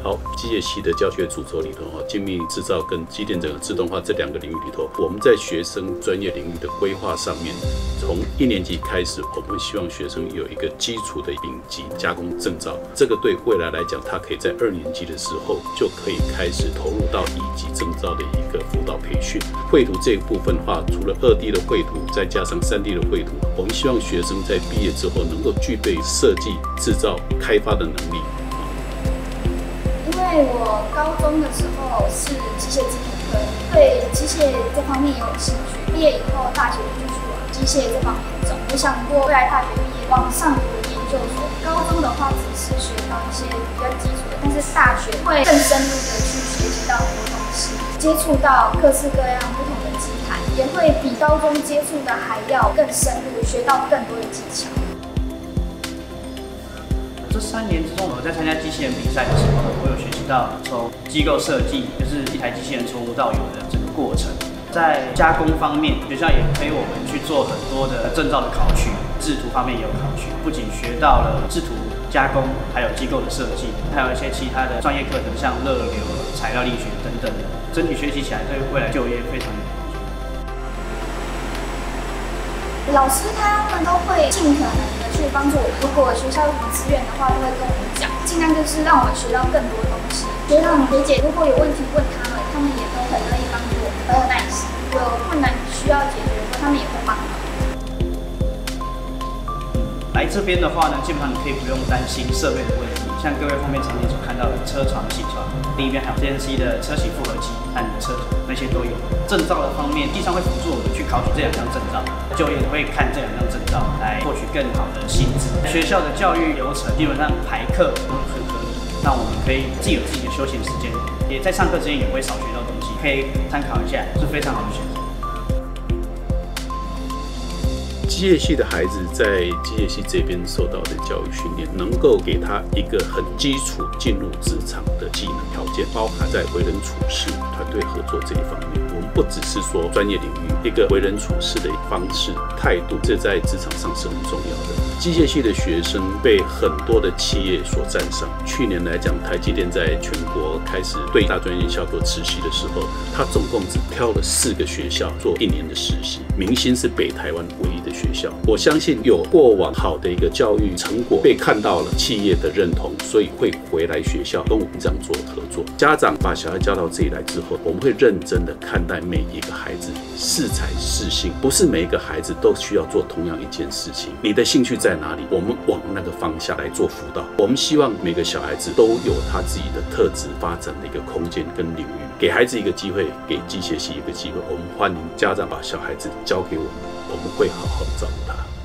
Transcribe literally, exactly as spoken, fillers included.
好，机械系的教学主轴里头啊，精密制造跟机电整个自动化这两个领域里头，我们在学生专业领域的规划上面，从一年级开始，我们希望学生有一个基础的丙级加工证照，这个对未来来讲，他可以在二年级的时候就可以开始投入到乙级证照的一个辅导培训。绘图这一部分的话，除了二 D 的绘图，再加上三 D 的绘图，我们希望学生在毕业之后能够具备设计、制造、开发的能力。 因为我高中的时候是机械机体科，对机械这方面也有兴趣。毕业以后，大学就继续往机械这方面走。我想过未来大学毕业往上读研究所。高中的话只是学到一些比较基础的，但是大学会更深入的去学习到很多东西，接触到各式各样不同的机台，也会比高中接触的还要更深入，学到更多的技巧。 这三年之中，我在参加机器人比赛的时候，我有学习到从机构设计，就是一台机器人从无到有的整个过程。在加工方面，学校也推我们去做很多的证照的考取，制图方面也有考取。不仅学到了制图、加工，还有机构的设计，还有一些其他的专业课程，像热流、材料力学等等的，整体学习起来对未来就业非常有帮助。 老师他们都会尽可能的去帮助我们。如果学校有什么资源的话，都会跟我们讲，尽量就是让我们学到更多东西。学长学姐如果有问题问他们，他们也都很乐意帮助我们，很有耐心。有困难需要解决的时候，他们也会帮忙。 来这边的话呢，基本上你可以不用担心设备的问题，像各位后面常见所看到的车床、铣床，另一边还有 C N C 的车铣复合机和车床，那些都有。证照的方面，地上会辅助我们去考取这两张证照，就业会看这两张证照来获取更好的薪资。学校的教育流程基本上排课都很合理，让我们可以自己有自己的休闲时间，也在上课之间也不会少学到东西，可以参考一下，是非常好的选择。 机械系的孩子在机械系这边受到的教育训练，能够给他一个很基础进入职场的技能条件，包含在为人处事、团队合作这一方面。我们不只是说专业领域，一个为人处事的方式、态度，这在职场上是很重要的。机械系的学生被很多的企业所赞赏。去年来讲，台积电在全国开始对大专院校做实习的时候，他总共只挑了四个学校做一年的实习。明星是北台湾唯一的学校。我相信有过往好的一个教育成果被看到了，企业的认同，所以会回来学校跟我们这样做合作。家长把小孩教到这里来之后，我们会认真的看待每一个孩子，适才适性，不是每一个孩子都需要做同样一件事情。你的兴趣在哪里？我们往那个方向来做辅导。我们希望每个小孩子都有他自己的特质发展的一个空间跟领域，给孩子一个机会，给机械系一个机会。我们欢迎家长把小孩子交给我们，我们会好好照顾他。